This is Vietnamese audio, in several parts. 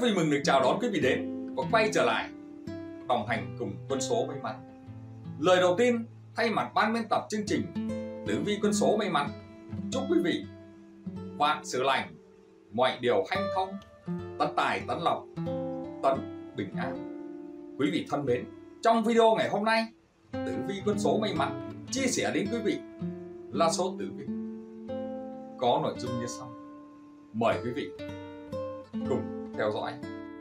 Rất vui mừng được chào đón quý vị đến và quay trở lại đồng hành cùng quân số may mắn. Lời đầu tiên thay mặt ban biên tập chương trình Tử vi quân số may mắn, chúc quý vị vạn sự lành, mọi điều hanh thông, tấn tài tấn lộc, tấn bình an. Quý vị thân mến, trong video ngày hôm nay, Tử vi quân số may mắn chia sẻ đến quý vị là số tử vi có nội dung như sau. Mời quý vị cùng theo dõi.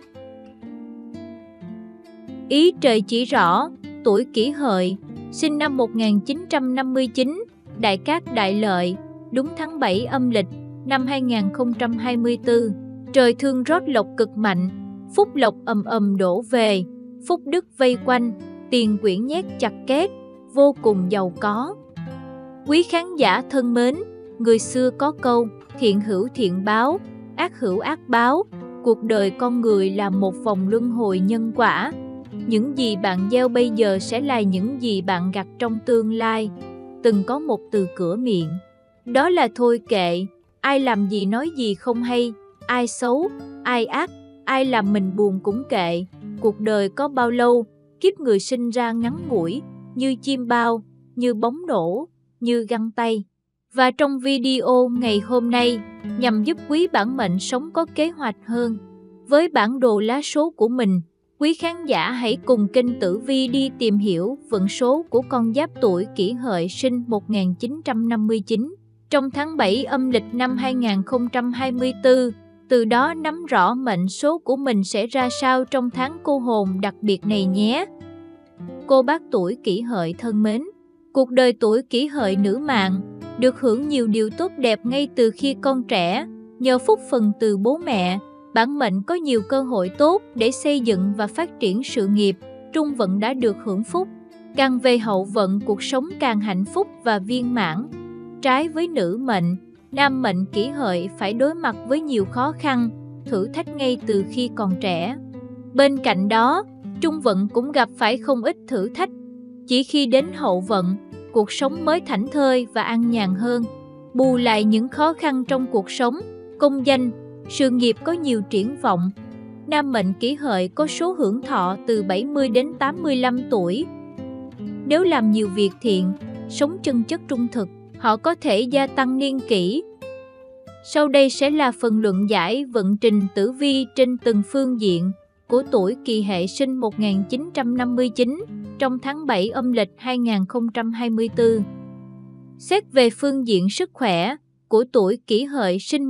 Ý trời chỉ rõ, tuổi Kỷ Hợi, sinh năm 1959, đại cát đại lợi, đúng tháng 7 âm lịch năm 2024. Trời thương rót lộc cực mạnh, phúc lộc ầm ầm đổ về, phúc đức vây quanh, tiền quyển nhét chặt két, vô cùng giàu có. Quý khán giả thân mến, người xưa có câu thiện hữu thiện báo, ác hữu ác báo. Cuộc đời con người là một vòng luân hồi nhân quả. Những gì bạn gieo bây giờ sẽ là những gì bạn gặt trong tương lai. Từng có một từ cửa miệng, đó là thôi kệ, ai làm gì nói gì không hay, ai xấu, ai ác, ai làm mình buồn cũng kệ. Cuộc đời có bao lâu, kiếp người sinh ra ngắn ngủi, như chim bao, như bóng nổ, như găng tay. Và trong video ngày hôm nay, nhằm giúp quý bản mệnh sống có kế hoạch hơn với bản đồ lá số của mình, quý khán giả hãy cùng kênh Tử Vi đi tìm hiểu vận số của con giáp tuổi Kỷ Hợi sinh 1959 trong tháng 7 âm lịch năm 2024, từ đó nắm rõ mệnh số của mình sẽ ra sao trong tháng cô hồn đặc biệt này nhé. Cô bác tuổi Kỷ Hợi thân mến, cuộc đời tuổi Kỷ Hợi nữ mạng được hưởng nhiều điều tốt đẹp ngay từ khi còn trẻ. Nhờ phúc phần từ bố mẹ, bản mệnh có nhiều cơ hội tốt để xây dựng và phát triển sự nghiệp. Trung vận đã được hưởng phúc, càng về hậu vận cuộc sống càng hạnh phúc và viên mãn. Trái với nữ mệnh, nam mệnh Kỷ Hợi phải đối mặt với nhiều khó khăn, thử thách ngay từ khi còn trẻ. Bên cạnh đó, trung vận cũng gặp phải không ít thử thách. Chỉ khi đến hậu vận, cuộc sống mới thảnh thơi và an nhàn hơn. Bù lại những khó khăn trong cuộc sống, công danh, sự nghiệp có nhiều triển vọng. Nam mệnh Kỷ Hợi có số hưởng thọ từ 70 đến 85 tuổi. Nếu làm nhiều việc thiện, sống chân chất trung thực, họ có thể gia tăng niên kỷ. Sau đây sẽ là phần luận giải vận trình tử vi trên từng phương diện của tuổi Kỷ Hợi sinh 1959 trong tháng 7 âm lịch 2024. Xét về phương diện sức khỏe của tuổi Kỷ Hợi sinh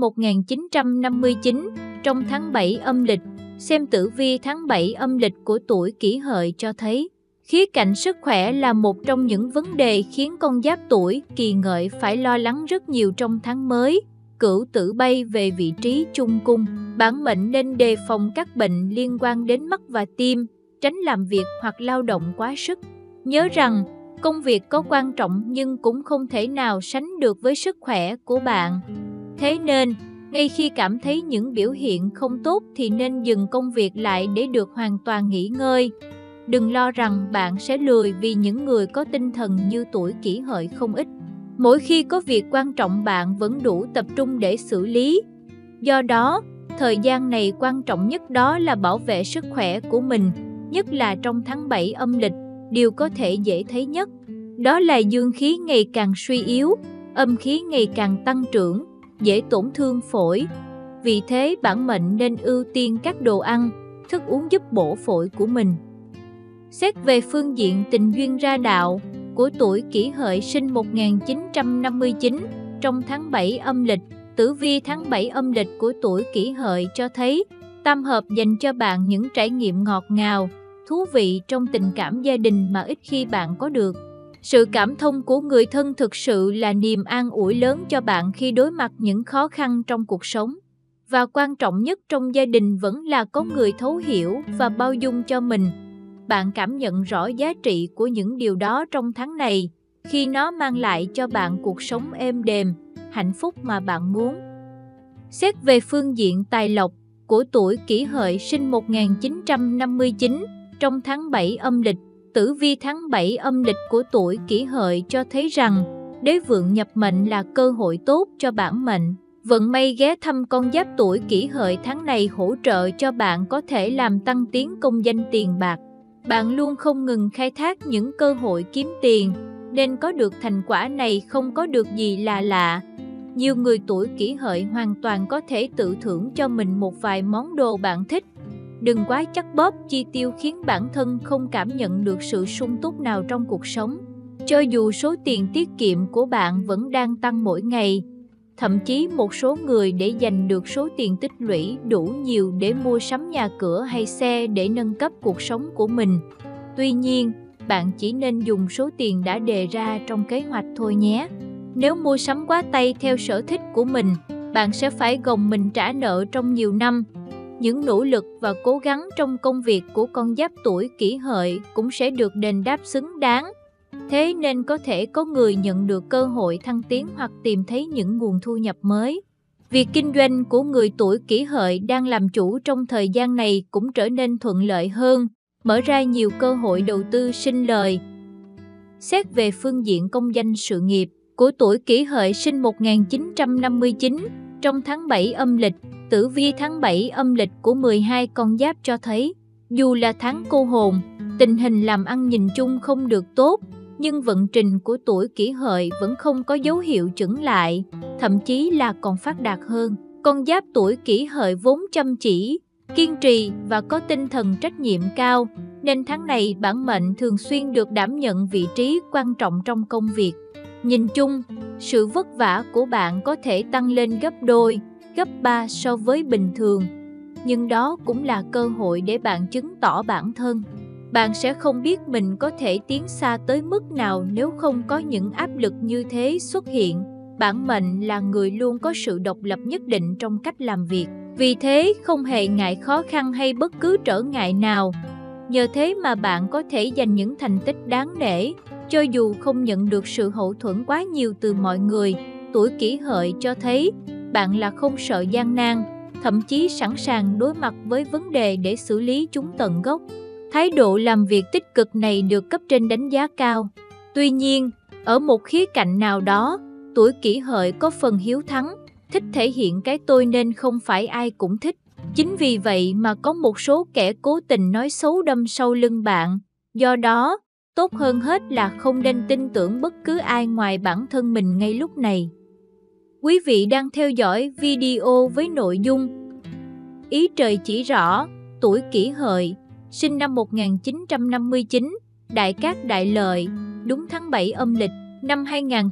1959 trong tháng 7 âm lịch, xem tử vi tháng 7 âm lịch của tuổi Kỷ Hợi cho thấy khía cạnh sức khỏe là một trong những vấn đề khiến con giáp tuổi Kỷ Hợi phải lo lắng rất nhiều trong tháng mới. Cửu tử bay về vị trí chung cung, bản mệnh nên đề phòng các bệnh liên quan đến mắt và tim, tránh làm việc hoặc lao động quá sức. Nhớ rằng, công việc có quan trọng nhưng cũng không thể nào sánh được với sức khỏe của bạn. Thế nên, ngay khi cảm thấy những biểu hiện không tốt thì nên dừng công việc lại để được hoàn toàn nghỉ ngơi. Đừng lo rằng bạn sẽ lười vì những người có tinh thần như tuổi Kỷ Hợi không ít. Mỗi khi có việc quan trọng bạn vẫn đủ tập trung để xử lý. Do đó, thời gian này quan trọng nhất đó là bảo vệ sức khỏe của mình, nhất là trong tháng 7 âm lịch. Điều có thể dễ thấy nhất, đó là dương khí ngày càng suy yếu, âm khí ngày càng tăng trưởng, dễ tổn thương phổi. Vì thế bản mệnh nên ưu tiên các đồ ăn, thức uống giúp bổ phổi của mình. Xét về phương diện tình duyên ra đạo của tuổi Kỷ Hợi sinh 1959 trong tháng 7 âm lịch, tử vi tháng 7 âm lịch của tuổi Kỷ Hợi cho thấy tam hợp dành cho bạn những trải nghiệm ngọt ngào, thú vị trong tình cảm gia đình mà ít khi bạn có được. Sự cảm thông của người thân thực sự là niềm an ủi lớn cho bạn khi đối mặt những khó khăn trong cuộc sống. Và quan trọng nhất trong gia đình vẫn là có người thấu hiểu và bao dung cho mình. Bạn cảm nhận rõ giá trị của những điều đó trong tháng này, khi nó mang lại cho bạn cuộc sống êm đềm, hạnh phúc mà bạn muốn. Xét về phương diện tài lộc của tuổi Kỷ Hợi sinh 1959 trong tháng 7 âm lịch, tử vi tháng 7 âm lịch của tuổi Kỷ Hợi cho thấy rằng đế vượng nhập mệnh là cơ hội tốt cho bản mệnh. Vận may ghé thăm con giáp tuổi Kỷ Hợi tháng này hỗ trợ cho bạn có thể làm tăng tiến công danh tiền bạc. Bạn luôn không ngừng khai thác những cơ hội kiếm tiền, nên có được thành quả này không có được gì là lạ. Nhiều người tuổi Kỷ Hợi hoàn toàn có thể tự thưởng cho mình một vài món đồ bạn thích. Đừng quá chắc bóp chi tiêu khiến bản thân không cảm nhận được sự sung túc nào trong cuộc sống. Cho dù số tiền tiết kiệm của bạn vẫn đang tăng mỗi ngày, thậm chí một số người để dành được số tiền tích lũy đủ nhiều để mua sắm nhà cửa hay xe để nâng cấp cuộc sống của mình. Tuy nhiên, bạn chỉ nên dùng số tiền đã đề ra trong kế hoạch thôi nhé. Nếu mua sắm quá tay theo sở thích của mình, bạn sẽ phải gồng mình trả nợ trong nhiều năm. Những nỗ lực và cố gắng trong công việc của con giáp tuổi Kỷ Hợi cũng sẽ được đền đáp xứng đáng. Thế nên có thể có người nhận được cơ hội thăng tiến hoặc tìm thấy những nguồn thu nhập mới. Việc kinh doanh của người tuổi Kỷ Hợi đang làm chủ trong thời gian này cũng trở nên thuận lợi hơn, mở ra nhiều cơ hội đầu tư sinh lời. Xét về phương diện công danh sự nghiệp, của tuổi Kỷ Hợi sinh 1959, trong tháng 7 âm lịch, tử vi tháng 7 âm lịch của 12 con giáp cho thấy, dù là tháng cô hồn, tình hình làm ăn nhìn chung không được tốt, nhưng vận trình của tuổi Kỷ Hợi vẫn không có dấu hiệu chững lại, thậm chí là còn phát đạt hơn. Con giáp tuổi Kỷ Hợi vốn chăm chỉ, kiên trì và có tinh thần trách nhiệm cao, nên tháng này bản mệnh thường xuyên được đảm nhận vị trí quan trọng trong công việc. Nhìn chung, sự vất vả của bạn có thể tăng lên gấp đôi, gấp 3 so với bình thường, nhưng đó cũng là cơ hội để bạn chứng tỏ bản thân. Bạn sẽ không biết mình có thể tiến xa tới mức nào nếu không có những áp lực như thế xuất hiện. Bản mệnh là người luôn có sự độc lập nhất định trong cách làm việc, vì thế không hề ngại khó khăn hay bất cứ trở ngại nào. Nhờ thế mà bạn có thể giành những thành tích đáng nể, cho dù không nhận được sự hậu thuẫn quá nhiều từ mọi người. Tuổi Kỷ Hợi cho thấy bạn là không sợ gian nan, thậm chí sẵn sàng đối mặt với vấn đề để xử lý chúng tận gốc. Thái độ làm việc tích cực này được cấp trên đánh giá cao. Tuy nhiên, ở một khía cạnh nào đó, tuổi Kỷ Hợi có phần hiếu thắng, thích thể hiện cái tôi nên không phải ai cũng thích. Chính vì vậy mà có một số kẻ cố tình nói xấu đâm sau lưng bạn. Do đó, tốt hơn hết là không nên tin tưởng bất cứ ai ngoài bản thân mình ngay lúc này. Quý vị đang theo dõi video với nội dung Ý trời chỉ rõ, tuổi Kỷ Hợi, sinh năm 1959, đại cát đại lợi, đúng tháng 7 âm lịch, năm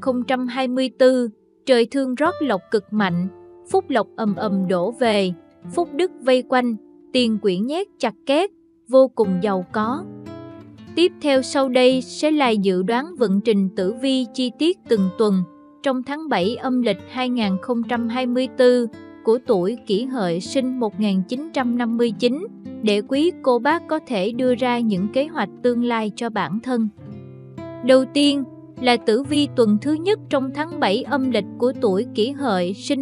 2024, trời thương rót lộc cực mạnh, phúc lộc ầm ầm đổ về, phúc đức vây quanh, tiền quyển nhét chặt két, vô cùng giàu có. Tiếp theo sau đây sẽ là dự đoán vận trình tử vi chi tiết từng tuần trong tháng 7 âm lịch 2024 của tuổi Kỷ Hợi sinh 1959 để quý cô bác có thể đưa ra những kế hoạch tương lai cho bản thân. Đầu tiên là tử vi tuần thứ nhất trong tháng 7 âm lịch của tuổi Kỷ Hợi sinh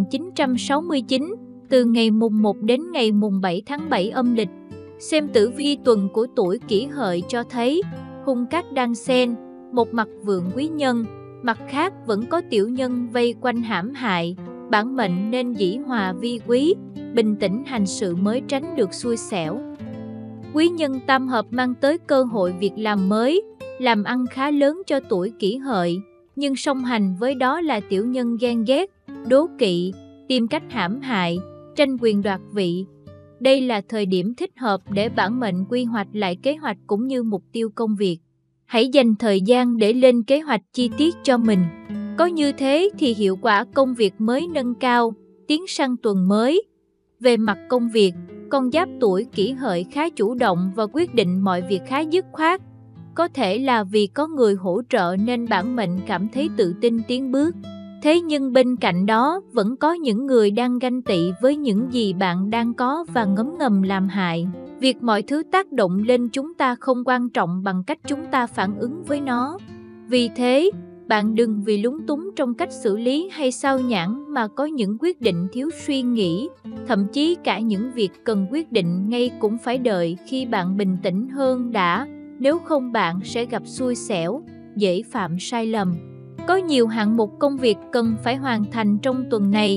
1969 từ ngày mùng 1 đến ngày mùng 7 tháng 7 âm lịch. Xem tử vi tuần của tuổi Kỷ Hợi cho thấy hung cát đan xen, một mặt vượng quý nhân, mặt khác vẫn có tiểu nhân vây quanh hãm hại. Bản mệnh nên dĩ hòa vi quý, bình tĩnh hành sự mới tránh được xui xẻo. Quý nhân tam hợp mang tới cơ hội việc làm mới, làm ăn khá lớn cho tuổi Kỷ Hợi, nhưng song hành với đó là tiểu nhân ghen ghét, đố kỵ, tìm cách hãm hại, tranh quyền đoạt vị. Đây là thời điểm thích hợp để bản mệnh quy hoạch lại kế hoạch cũng như mục tiêu công việc. Hãy dành thời gian để lên kế hoạch chi tiết cho mình. Có như thế thì hiệu quả công việc mới nâng cao, tiến sang tuần mới. Về mặt công việc, con giáp tuổi Kỷ Hợi khá chủ động và quyết định mọi việc khá dứt khoát. Có thể là vì có người hỗ trợ nên bản mệnh cảm thấy tự tin tiến bước. Thế nhưng bên cạnh đó vẫn có những người đang ganh tị với những gì bạn đang có và ngấm ngầm làm hại. Việc mọi thứ tác động lên chúng ta không quan trọng bằng cách chúng ta phản ứng với nó. Vì thế, bạn đừng vì lúng túng trong cách xử lý hay sao nhãng mà có những quyết định thiếu suy nghĩ. Thậm chí cả những việc cần quyết định ngay cũng phải đợi khi bạn bình tĩnh hơn đã, nếu không bạn sẽ gặp xui xẻo, dễ phạm sai lầm. Có nhiều hạng mục công việc cần phải hoàn thành trong tuần này,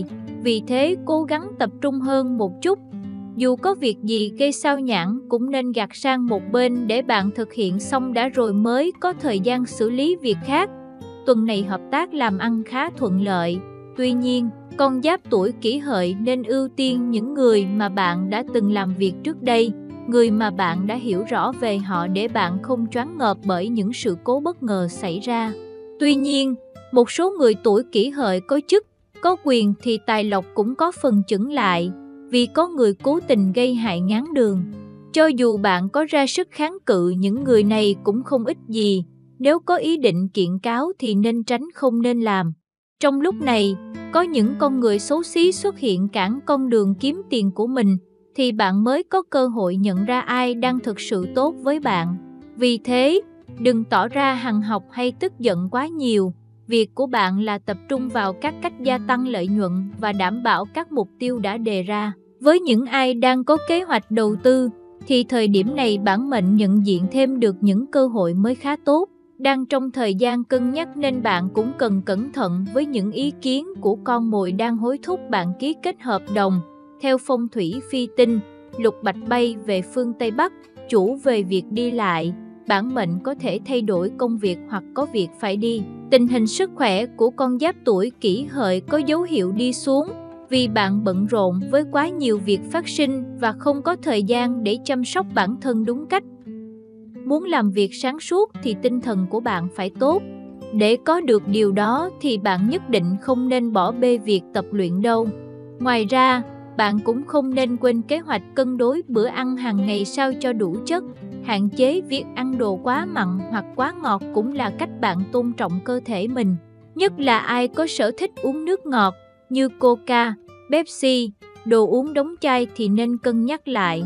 Vì thế cố gắng tập trung hơn một chút. Dù có việc gì gây sao nhãng cũng nên gạt sang một bên để bạn thực hiện xong đã rồi mới có thời gian xử lý việc khác. Tuần này hợp tác làm ăn khá thuận lợi. Tuy nhiên, con giáp tuổi Kỷ Hợi nên ưu tiên những người mà bạn đã từng làm việc trước đây, người mà bạn đã hiểu rõ về họ để bạn không choáng ngợp bởi những sự cố bất ngờ xảy ra. Tuy nhiên, một số người tuổi Kỷ Hợi có chức, có quyền thì tài lộc cũng có phần chững lại, vì có người cố tình gây hại ngáng đường. Cho dù bạn có ra sức kháng cự, những người này cũng không ích gì. Nếu có ý định kiện cáo thì nên tránh, không nên làm. Trong lúc này, có những con người xấu xí xuất hiện cản con đường kiếm tiền của mình, thì bạn mới có cơ hội nhận ra ai đang thực sự tốt với bạn. Vì thế, đừng tỏ ra hằn học hay tức giận quá nhiều. Việc của bạn là tập trung vào các cách gia tăng lợi nhuận và đảm bảo các mục tiêu đã đề ra. Với những ai đang có kế hoạch đầu tư, thì thời điểm này bản mệnh nhận diện thêm được những cơ hội mới khá tốt. Đang trong thời gian cân nhắc nên bạn cũng cần cẩn thận với những ý kiến của con mồi đang hối thúc bạn ký kết hợp đồng. Theo phong thủy phi tinh, lục bạch bay về phương Tây Bắc, chủ về việc đi lại. Bản mệnh có thể thay đổi công việc hoặc có việc phải đi. Tình hình sức khỏe của con giáp tuổi Kỷ Hợi có dấu hiệu đi xuống vì bạn bận rộn với quá nhiều việc phát sinh và không có thời gian để chăm sóc bản thân đúng cách. Muốn làm việc sáng suốt thì tinh thần của bạn phải tốt. Để có được điều đó thì bạn nhất định không nên bỏ bê việc tập luyện đâu. Ngoài ra, bạn cũng không nên quên kế hoạch cân đối bữa ăn hàng ngày sao cho đủ chất. Hạn chế việc ăn đồ quá mặn hoặc quá ngọt cũng là cách bạn tôn trọng cơ thể mình. Nhất là ai có sở thích uống nước ngọt như Coca, Pepsi, đồ uống đóng chai thì nên cân nhắc lại.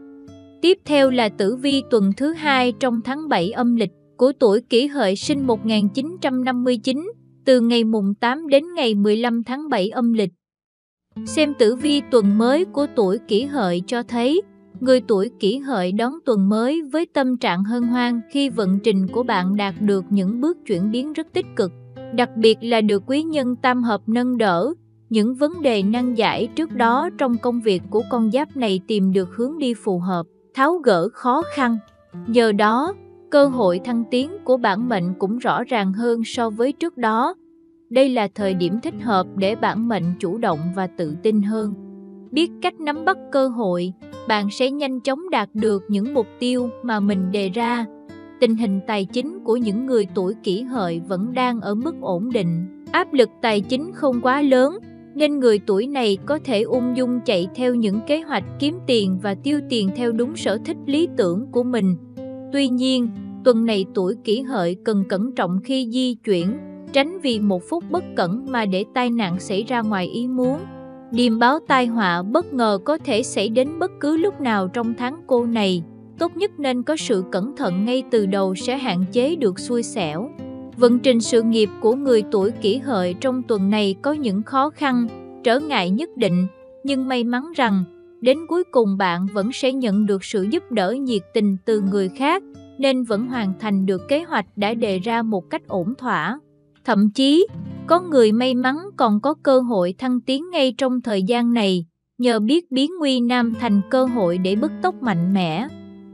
Tiếp theo là tử vi tuần thứ 2 trong tháng 7 âm lịch của tuổi Kỷ Hợi sinh 1959, từ ngày mùng 8 đến ngày 15 tháng 7 âm lịch. Xem tử vi tuần mới của tuổi Kỷ Hợi cho thấy, người tuổi Kỷ Hợi đón tuần mới với tâm trạng hân hoan khi vận trình của bạn đạt được những bước chuyển biến rất tích cực, đặc biệt là được quý nhân tam hợp nâng đỡ. Những vấn đề nan giải trước đó trong công việc của con giáp này tìm được hướng đi phù hợp, tháo gỡ khó khăn. Nhờ đó, cơ hội thăng tiến của bản mệnh cũng rõ ràng hơn so với trước đó. Đây là thời điểm thích hợp để bản mệnh chủ động và tự tin hơn. Biết cách nắm bắt cơ hội, bạn sẽ nhanh chóng đạt được những mục tiêu mà mình đề ra. Tình hình tài chính của những người tuổi Kỷ Hợi vẫn đang ở mức ổn định, áp lực tài chính không quá lớn, nên người tuổi này có thể ung dung chạy theo những kế hoạch kiếm tiền và tiêu tiền theo đúng sở thích lý tưởng của mình. Tuy nhiên, tuần này tuổi Kỷ Hợi cần cẩn trọng khi di chuyển, tránh vì một phút bất cẩn mà để tai nạn xảy ra ngoài ý muốn. Điềm báo tai họa bất ngờ có thể xảy đến bất cứ lúc nào trong tháng cô này. Tốt nhất nên có sự cẩn thận ngay từ đầu sẽ hạn chế được xui xẻo. Vận trình sự nghiệp của người tuổi Kỷ Hợi trong tuần này có những khó khăn, trở ngại nhất định, nhưng may mắn rằng đến cuối cùng bạn vẫn sẽ nhận được sự giúp đỡ nhiệt tình từ người khác, nên vẫn hoàn thành được kế hoạch đã đề ra một cách ổn thỏa. Thậm chí, có người may mắn còn có cơ hội thăng tiến ngay trong thời gian này, nhờ biết biến nguy nan thành cơ hội để bứt tốc mạnh mẽ.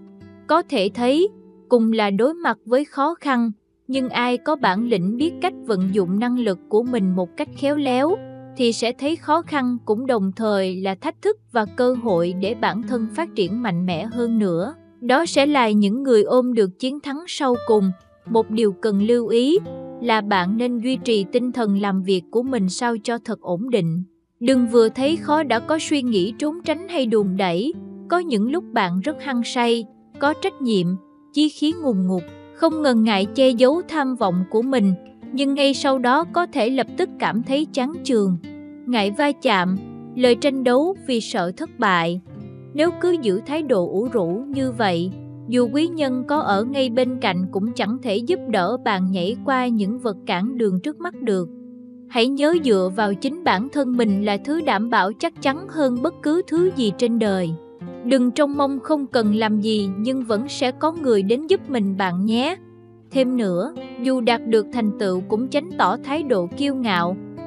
Có thể thấy, cùng là đối mặt với khó khăn, nhưng ai có bản lĩnh biết cách vận dụng năng lực của mình một cách khéo léo, thì sẽ thấy khó khăn cũng đồng thời là thách thức và cơ hội để bản thân phát triển mạnh mẽ hơn nữa. Đó sẽ là những người ôm được chiến thắng sau cùng. Một điều cần lưu ý là bạn nên duy trì tinh thần làm việc của mình sao cho thật ổn định. Đừng vừa thấy khó đã có suy nghĩ trốn tránh hay đùn đẩy. Có những lúc bạn rất hăng say, có trách nhiệm, chí khí ngùn ngụt, không ngần ngại che giấu tham vọng của mình, nhưng ngay sau đó có thể lập tức cảm thấy chán chường, ngại va chạm, lời tranh đấu vì sợ thất bại. Nếu cứ giữ thái độ ủ rũ như vậy, dù quý nhân có ở ngay bên cạnh cũng chẳng thể giúp đỡ bạn nhảy qua những vật cản đường trước mắt được. Hãy nhớ dựa vào chính bản thân mình là thứ đảm bảo chắc chắn hơn bất cứ thứ gì trên đời. Đừng trông mong không cần làm gì nhưng vẫn sẽ có người đến giúp mình bạn nhé. Thêm nữa, dù đạt được thành tựu cũng tránh tỏ thái độ kiêu ngạo,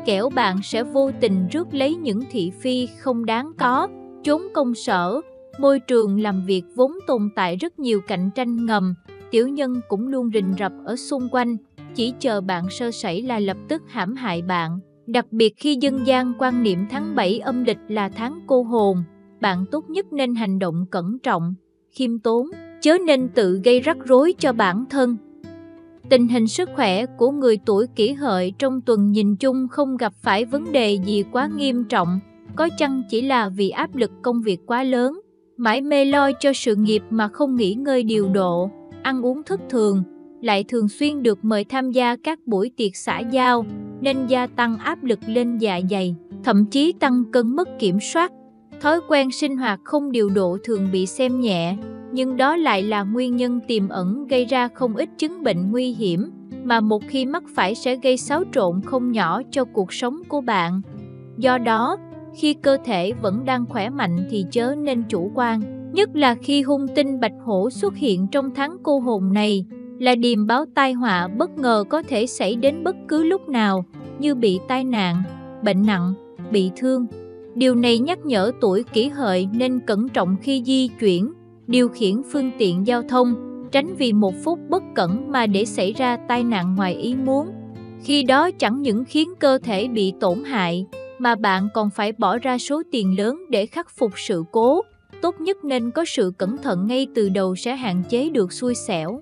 kẻo bạn sẽ vô tình rước lấy những thị phi không đáng có. Chốn công sở, môi trường làm việc vốn tồn tại rất nhiều cạnh tranh ngầm, tiểu nhân cũng luôn rình rập ở xung quanh, chỉ chờ bạn sơ sẩy là lập tức hãm hại bạn. Đặc biệt khi dân gian quan niệm tháng 7 âm lịch là tháng cô hồn, bạn tốt nhất nên hành động cẩn trọng, khiêm tốn, chớ nên tự gây rắc rối cho bản thân. Tình hình sức khỏe của người tuổi Kỷ Hợi trong tuần nhìn chung không gặp phải vấn đề gì quá nghiêm trọng, có chăng chỉ là vì áp lực công việc quá lớn, mãi mê lo cho sự nghiệp mà không nghỉ ngơi điều độ, ăn uống thất thường, lại thường xuyên được mời tham gia các buổi tiệc xã giao, nên gia tăng áp lực lên dạ dày, thậm chí tăng cân mất kiểm soát. Thói quen sinh hoạt không điều độ thường bị xem nhẹ, nhưng đó lại là nguyên nhân tiềm ẩn gây ra không ít chứng bệnh nguy hiểm, mà một khi mắc phải sẽ gây xáo trộn không nhỏ cho cuộc sống của bạn. Do đó, khi cơ thể vẫn đang khỏe mạnh thì chớ nên chủ quan, nhất là khi hung tinh Bạch Hổ xuất hiện trong tháng cô hồn này, là điềm báo tai họa bất ngờ có thể xảy đến bất cứ lúc nào, như bị tai nạn, bệnh nặng, bị thương. Điều này nhắc nhở tuổi Kỷ Hợi nên cẩn trọng khi di chuyển, điều khiển phương tiện giao thông, tránh vì một phút bất cẩn mà để xảy ra tai nạn ngoài ý muốn. Khi đó chẳng những khiến cơ thể bị tổn hại, mà bạn còn phải bỏ ra số tiền lớn để khắc phục sự cố. Tốt nhất nên có sự cẩn thận ngay từ đầu sẽ hạn chế được xui xẻo.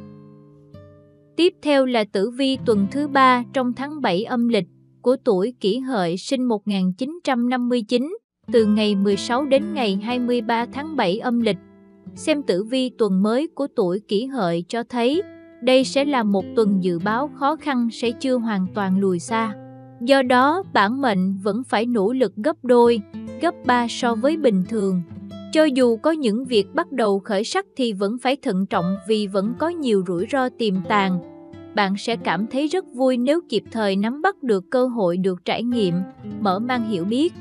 Tiếp theo là tử vi tuần thứ 3 trong tháng 7 âm lịch của tuổi Kỷ Hợi sinh 1959, từ ngày 16 đến ngày 23 tháng 7 âm lịch. Xem tử vi tuần mới của tuổi Kỷ Hợi cho thấy, đây sẽ là một tuần dự báo khó khăn sẽ chưa hoàn toàn lùi xa. Do đó, bản mệnh vẫn phải nỗ lực gấp đôi, gấp 3 so với bình thường. Cho dù có những việc bắt đầu khởi sắc thì vẫn phải thận trọng vì vẫn có nhiều rủi ro tiềm tàng. Bạn sẽ cảm thấy rất vui nếu kịp thời nắm bắt được cơ hội được trải nghiệm, mở mang hiểu biết.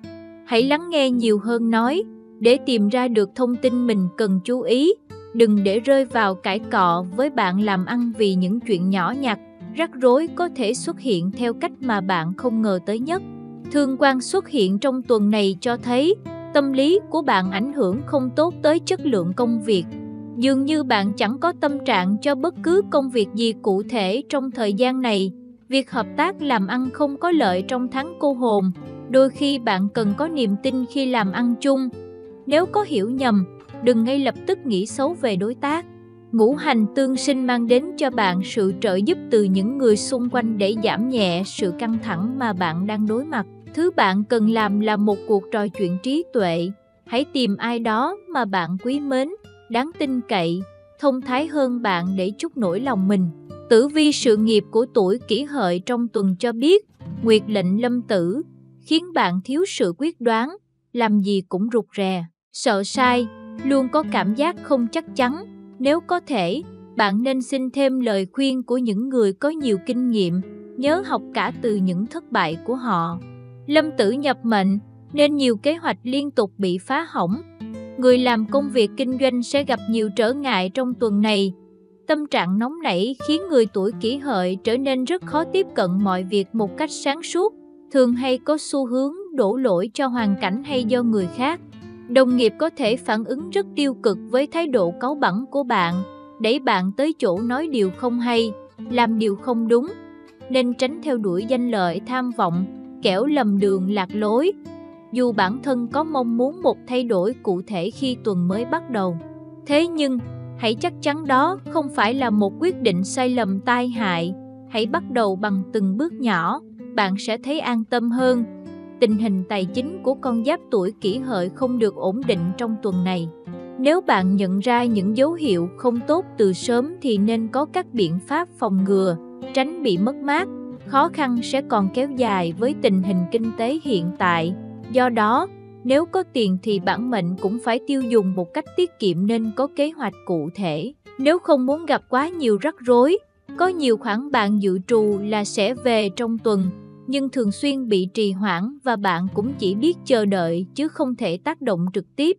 Hãy lắng nghe nhiều hơn nói, để tìm ra được thông tin mình cần chú ý. Đừng để rơi vào cãi cọ với bạn làm ăn vì những chuyện nhỏ nhặt, rắc rối có thể xuất hiện theo cách mà bạn không ngờ tới nhất. Thương quan xuất hiện trong tuần này cho thấy, tâm lý của bạn ảnh hưởng không tốt tới chất lượng công việc. Dường như bạn chẳng có tâm trạng cho bất cứ công việc gì cụ thể trong thời gian này. Việc hợp tác làm ăn không có lợi trong tháng cô hồn. Đôi khi bạn cần có niềm tin khi làm ăn chung. Nếu có hiểu nhầm, đừng ngay lập tức nghĩ xấu về đối tác. Ngũ hành tương sinh mang đến cho bạn sự trợ giúp từ những người xung quanh để giảm nhẹ sự căng thẳng mà bạn đang đối mặt. Thứ bạn cần làm là một cuộc trò chuyện trí tuệ. Hãy tìm ai đó mà bạn quý mến, đáng tin cậy, thông thái hơn bạn để trút nỗi lòng mình. Tử vi sự nghiệp của tuổi Kỷ Hợi trong tuần cho biết, nguyệt lệnh lâm tử, khiến bạn thiếu sự quyết đoán, làm gì cũng rụt rè, sợ sai, luôn có cảm giác không chắc chắn. Nếu có thể, bạn nên xin thêm lời khuyên của những người có nhiều kinh nghiệm, nhớ học cả từ những thất bại của họ. Lâm tử nhập mệnh, nên nhiều kế hoạch liên tục bị phá hỏng. Người làm công việc kinh doanh sẽ gặp nhiều trở ngại trong tuần này. Tâm trạng nóng nảy khiến người tuổi Kỷ Hợi trở nên rất khó tiếp cận mọi việc một cách sáng suốt, thường hay có xu hướng đổ lỗi cho hoàn cảnh hay do người khác. Đồng nghiệp có thể phản ứng rất tiêu cực với thái độ cáu bẳn của bạn, đẩy bạn tới chỗ nói điều không hay, làm điều không đúng. Nên tránh theo đuổi danh lợi tham vọng, kẻo lầm đường lạc lối. Dù bản thân có mong muốn một thay đổi cụ thể khi tuần mới bắt đầu, thế nhưng hãy chắc chắn đó không phải là một quyết định sai lầm tai hại. Hãy bắt đầu bằng từng bước nhỏ, bạn sẽ thấy an tâm hơn. Tình hình tài chính của con giáp tuổi Kỷ Hợi không được ổn định trong tuần này. Nếu bạn nhận ra những dấu hiệu không tốt từ sớm thì nên có các biện pháp phòng ngừa, tránh bị mất mát. Khó khăn sẽ còn kéo dài với tình hình kinh tế hiện tại. Do đó, nếu có tiền thì bản mệnh cũng phải tiêu dùng một cách tiết kiệm nên có kế hoạch cụ thể. Nếu không muốn gặp quá nhiều rắc rối, có nhiều khoản bạn dự trù là sẽ về trong tuần, nhưng thường xuyên bị trì hoãn và bạn cũng chỉ biết chờ đợi chứ không thể tác động trực tiếp.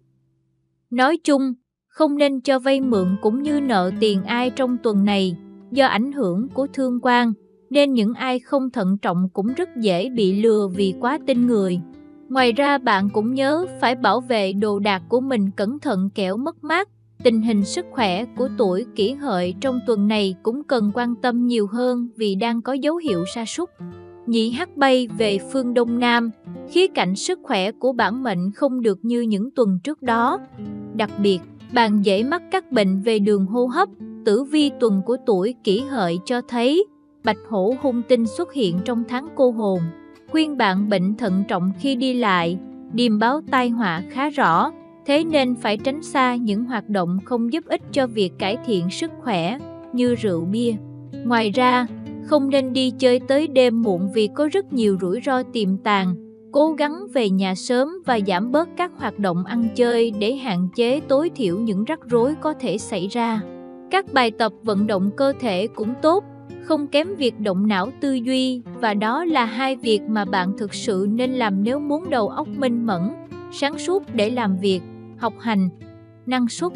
Nói chung, không nên cho vay mượn cũng như nợ tiền ai trong tuần này, do ảnh hưởng của thương quan. nên những ai không thận trọng cũng rất dễ bị lừa vì quá tin người. Ngoài ra bạn cũng nhớ phải bảo vệ đồ đạc của mình cẩn thận kẻo mất mát. Tình hình sức khỏe của tuổi Kỷ Hợi trong tuần này cũng cần quan tâm nhiều hơn vì đang có dấu hiệu sa sút. Nhị hắc bay về phương Đông Nam, khía cạnh sức khỏe của bản mệnh không được như những tuần trước đó. Đặc biệt, bạn dễ mắc các bệnh về đường hô hấp. Tử vi tuần của tuổi Kỷ Hợi cho thấy bạch hổ hung tinh xuất hiện trong tháng cô hồn. Khuyên bạn bệnh thận trọng khi đi lại, điềm báo tai họa khá rõ, thế nên phải tránh xa những hoạt động không giúp ích cho việc cải thiện sức khỏe như rượu bia. Ngoài ra, không nên đi chơi tới đêm muộn vì có rất nhiều rủi ro tiềm tàng. Cố gắng về nhà sớm và giảm bớt các hoạt động ăn chơi để hạn chế tối thiểu những rắc rối có thể xảy ra. Các bài tập vận động cơ thể cũng tốt, không kém việc động não tư duy, và đó là hai việc mà bạn thực sự nên làm nếu muốn đầu óc minh mẫn, sáng suốt để làm việc, học hành, năng suất.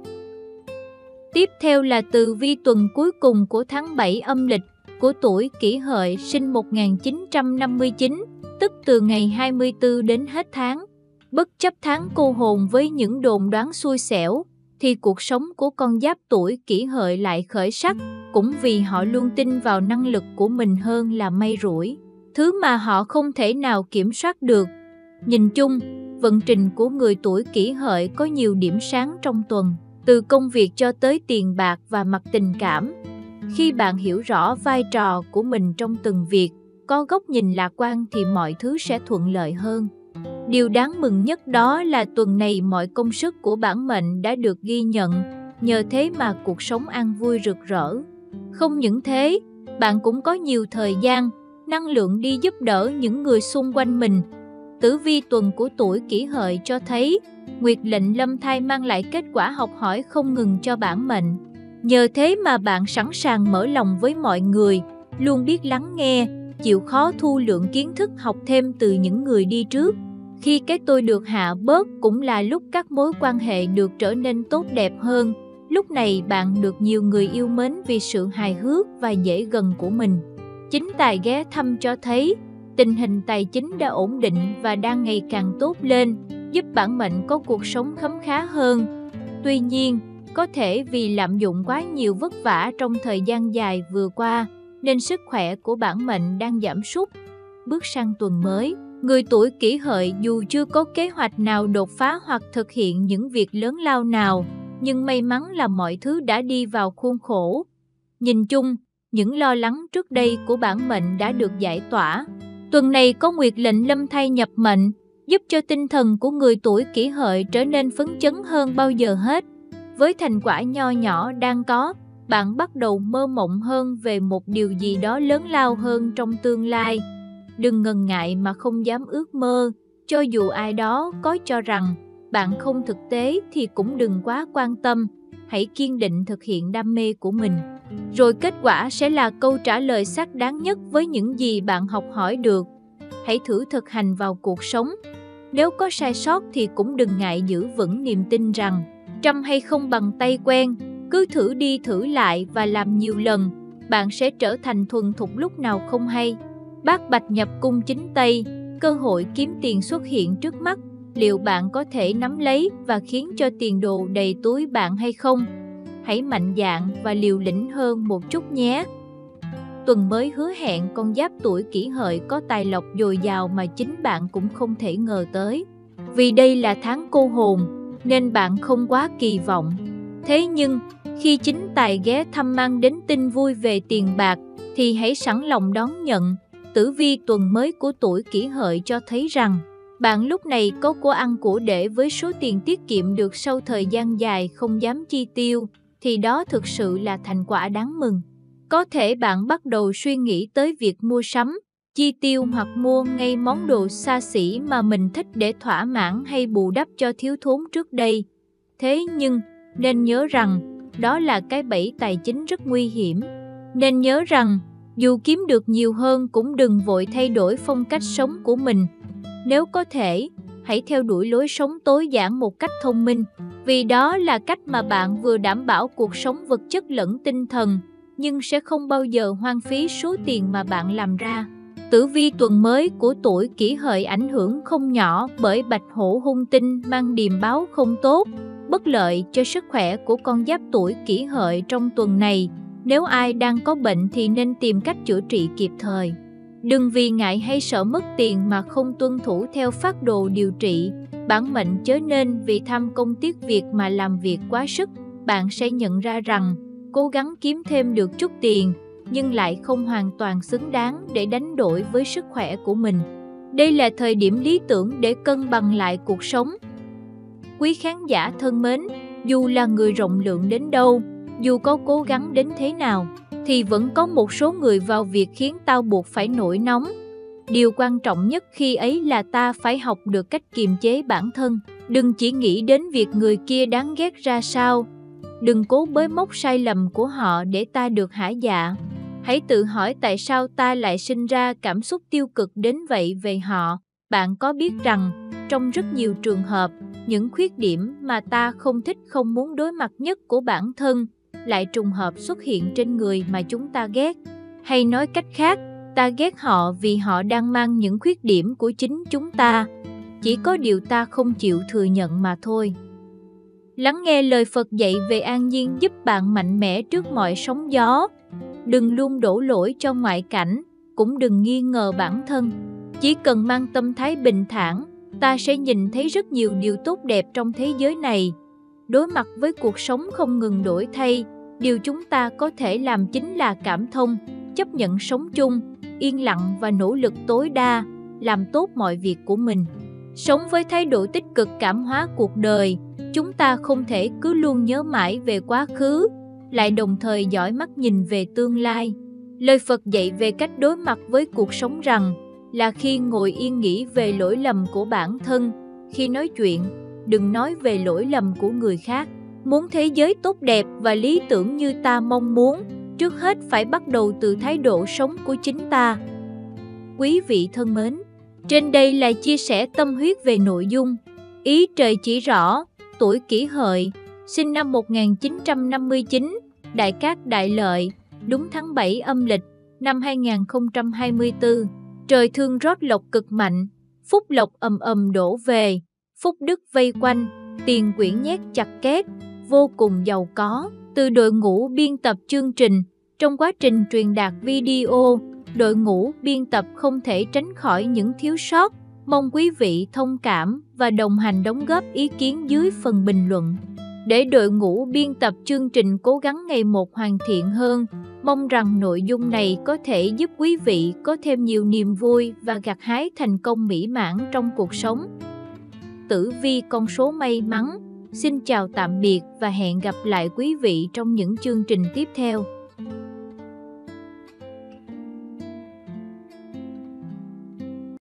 Tiếp theo là tử vi tuần cuối cùng của tháng 7 âm lịch của tuổi Kỷ Hợi sinh 1959, tức từ ngày 24 đến hết tháng. Bất chấp tháng cô hồn với những đồn đoán xui xẻo, thì cuộc sống của con giáp tuổi Kỷ Hợi lại khởi sắc, cũng vì họ luôn tin vào năng lực của mình hơn là may rủi, thứ mà họ không thể nào kiểm soát được. Nhìn chung, vận trình của người tuổi Kỷ Hợi có nhiều điểm sáng trong tuần, từ công việc cho tới tiền bạc và mặt tình cảm. Khi bạn hiểu rõ vai trò của mình trong từng việc, có góc nhìn lạc quan thì mọi thứ sẽ thuận lợi hơn. Điều đáng mừng nhất đó là tuần này mọi công sức của bản mệnh đã được ghi nhận, nhờ thế mà cuộc sống an vui rực rỡ. Không những thế, bạn cũng có nhiều thời gian, năng lượng đi giúp đỡ những người xung quanh mình. Tử vi tuần của tuổi Kỷ Hợi cho thấy nguyệt lệnh lâm thai mang lại kết quả học hỏi không ngừng cho bản mệnh. Nhờ thế mà bạn sẵn sàng mở lòng với mọi người, luôn biết lắng nghe, chịu khó thu lượng kiến thức học thêm từ những người đi trước. Khi cái tôi được hạ bớt cũng là lúc các mối quan hệ được trở nên tốt đẹp hơn. Lúc này bạn được nhiều người yêu mến vì sự hài hước và dễ gần của mình. Chính tài ghé thăm cho thấy tình hình tài chính đã ổn định và đang ngày càng tốt lên, giúp bản mệnh có cuộc sống khấm khá hơn. Tuy nhiên, có thể vì lạm dụng quá nhiều vất vả trong thời gian dài vừa qua, nên sức khỏe của bản mệnh đang giảm sút. Bước sang tuần mới, người tuổi Kỷ Hợi dù chưa có kế hoạch nào đột phá hoặc thực hiện những việc lớn lao nào, nhưng may mắn là mọi thứ đã đi vào khuôn khổ. Nhìn chung, những lo lắng trước đây của bản mệnh đã được giải tỏa. Tuần này có nguyệt lệnh lâm thai nhập mệnh, giúp cho tinh thần của người tuổi Kỷ Hợi trở nên phấn chấn hơn bao giờ hết. Với thành quả nho nhỏ đang có, bạn bắt đầu mơ mộng hơn về một điều gì đó lớn lao hơn trong tương lai. Đừng ngần ngại mà không dám ước mơ, cho dù ai đó có cho rằng bạn không thực tế thì cũng đừng quá quan tâm. Hãy kiên định thực hiện đam mê của mình, rồi kết quả sẽ là câu trả lời xác đáng nhất với những gì bạn học hỏi được. Hãy thử thực hành vào cuộc sống. Nếu có sai sót thì cũng đừng ngại giữ vững niềm tin rằng trăm hay không bằng tay quen. Cứ thử đi thử lại và làm nhiều lần, bạn sẽ trở thành thuần thục lúc nào không hay. Bát bạch nhập cung chính Tây, cơ hội kiếm tiền xuất hiện trước mắt. Liệu bạn có thể nắm lấy và khiến cho tiền đồ đầy túi bạn hay không? Hãy mạnh dạn và liều lĩnh hơn một chút nhé. Tuần mới hứa hẹn con giáp tuổi Kỷ Hợi có tài lộc dồi dào mà chính bạn cũng không thể ngờ tới. Vì đây là tháng cô hồn, nên bạn không quá kỳ vọng. Thế nhưng, khi chính tài ghé thăm mang đến tin vui về tiền bạc, thì hãy sẵn lòng đón nhận. Tử vi tuần mới của tuổi Kỷ Hợi cho thấy rằng, bạn lúc này có của ăn của để với số tiền tiết kiệm được sau thời gian dài không dám chi tiêu, thì đó thực sự là thành quả đáng mừng. Có thể bạn bắt đầu suy nghĩ tới việc mua sắm, chi tiêu hoặc mua ngay món đồ xa xỉ mà mình thích để thỏa mãn hay bù đắp cho thiếu thốn trước đây. Thế nhưng, nên nhớ rằng, đó là cái bẫy tài chính rất nguy hiểm. Nên nhớ rằng, dù kiếm được nhiều hơn cũng đừng vội thay đổi phong cách sống của mình. Nếu có thể, hãy theo đuổi lối sống tối giản một cách thông minh, vì đó là cách mà bạn vừa đảm bảo cuộc sống vật chất lẫn tinh thần, nhưng sẽ không bao giờ hoang phí số tiền mà bạn làm ra. Tử vi tuần mới của tuổi Kỷ Hợi ảnh hưởng không nhỏ bởi Bạch Hổ hung tinh mang điềm báo không tốt, bất lợi cho sức khỏe của con giáp tuổi Kỷ Hợi trong tuần này. Nếu ai đang có bệnh thì nên tìm cách chữa trị kịp thời. Đừng vì ngại hay sợ mất tiền mà không tuân thủ theo phác đồ điều trị. Bản mệnh chớ nên vì tham công tiếc việc mà làm việc quá sức. Bạn sẽ nhận ra rằng cố gắng kiếm thêm được chút tiền nhưng lại không hoàn toàn xứng đáng để đánh đổi với sức khỏe của mình. Đây là thời điểm lý tưởng để cân bằng lại cuộc sống. Quý khán giả thân mến, dù là người rộng lượng đến đâu, dù có cố gắng đến thế nào, thì vẫn có một số người vào việc khiến tao buộc phải nổi nóng. Điều quan trọng nhất khi ấy là ta phải học được cách kiềm chế bản thân. Đừng chỉ nghĩ đến việc người kia đáng ghét ra sao. Đừng cố bới móc sai lầm của họ để ta được hả dạ. Hãy tự hỏi tại sao ta lại sinh ra cảm xúc tiêu cực đến vậy về họ. Bạn có biết rằng, trong rất nhiều trường hợp, những khuyết điểm mà ta không thích không muốn đối mặt nhất của bản thân lại trùng hợp xuất hiện trên người mà chúng ta ghét. Hay nói cách khác, ta ghét họ vì họ đang mang những khuyết điểm của chính chúng ta. Chỉ có điều ta không chịu thừa nhận mà thôi. Lắng nghe lời Phật dạy về an nhiên giúp bạn mạnh mẽ trước mọi sóng gió. Đừng luôn đổ lỗi cho ngoại cảnh, cũng đừng nghi ngờ bản thân. Chỉ cần mang tâm thái bình thản, ta sẽ nhìn thấy rất nhiều điều tốt đẹp trong thế giới này. Đối mặt với cuộc sống không ngừng đổi thay, điều chúng ta có thể làm chính là cảm thông, chấp nhận sống chung, yên lặng và nỗ lực tối đa, làm tốt mọi việc của mình. Sống với thái độ tích cực cảm hóa cuộc đời, chúng ta không thể cứ luôn nhớ mãi về quá khứ, lại đồng thời dõi mắt nhìn về tương lai. Lời Phật dạy về cách đối mặt với cuộc sống rằng là khi ngồi yên nghĩ về lỗi lầm của bản thân, khi nói chuyện, đừng nói về lỗi lầm của người khác. Muốn thế giới tốt đẹp và lý tưởng như ta mong muốn, trước hết phải bắt đầu từ thái độ sống của chính ta. Quý vị thân mến, trên đây là chia sẻ tâm huyết về nội dung. Ý trời chỉ rõ, tuổi Kỷ Hợi, sinh năm 1959, Đại Cát Đại Lợi, đúng tháng 7 âm lịch, năm 2024. Trời thương rót lộc cực mạnh, phúc lộc ầm ầm đổ về, phúc đức vây quanh, tiền quyển nhét chặt két, vô cùng giàu có. Từ đội ngũ biên tập chương trình, trong quá trình truyền đạt video, đội ngũ biên tập không thể tránh khỏi những thiếu sót. Mong quý vị thông cảm và đồng hành đóng góp ý kiến dưới phần bình luận. Để đội ngũ biên tập chương trình cố gắng ngày một hoàn thiện hơn, mong rằng nội dung này có thể giúp quý vị có thêm nhiều niềm vui và gặt hái thành công mỹ mãn trong cuộc sống. Tử vi con số may mắn. Xin chào tạm biệt và hẹn gặp lại quý vị trong những chương trình tiếp theo.